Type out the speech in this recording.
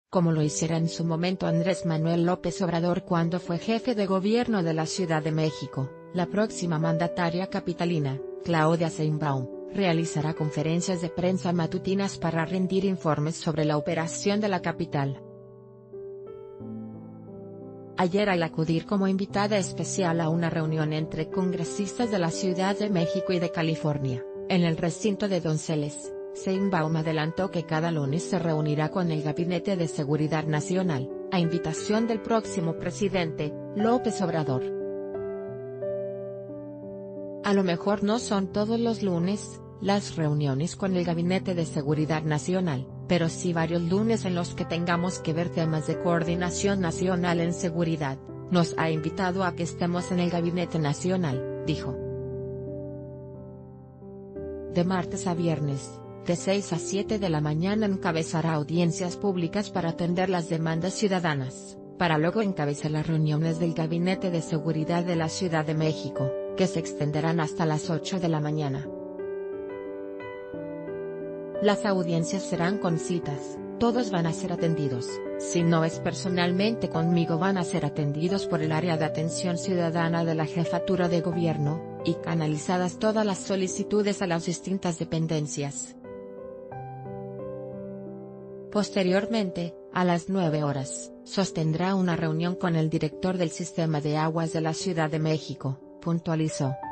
como lo hiciera en su momento Andrés Manuel López Obrador cuando fue jefe de gobierno de la Ciudad de México. La próxima mandataria capitalina, Claudia Sheinbaum, realizará conferencias de prensa matutinas para rendir informes sobre la operación de la capital. Ayer, al acudir como invitada especial a una reunión entre congresistas de la Ciudad de México y de California, en el recinto de Donceles, Sheinbaum adelantó que cada lunes se reunirá con el Gabinete de Seguridad Nacional, a invitación del próximo presidente, López Obrador. A lo mejor no son todos los lunes, las reuniones con el Gabinete de Seguridad Nacional, pero sí varios lunes en los que tengamos que ver temas de coordinación nacional en seguridad. Nos ha invitado a que estemos en el Gabinete Nacional, dijo. De martes a viernes, de 6 a 7 de la mañana encabezará audiencias públicas para atender las demandas ciudadanas, para luego encabezar las reuniones del Gabinete de Seguridad de la Ciudad de México, que se extenderán hasta las 8 de la mañana. Las audiencias serán con citas, todos van a ser atendidos, si no es personalmente conmigo van a ser atendidos por el área de atención ciudadana de la Jefatura de Gobierno, y canalizadas todas las solicitudes a las distintas dependencias. Posteriormente, a las 9 horas, sostendrá una reunión con el director del Sistema de Aguas de la Ciudad de México, puntualizó.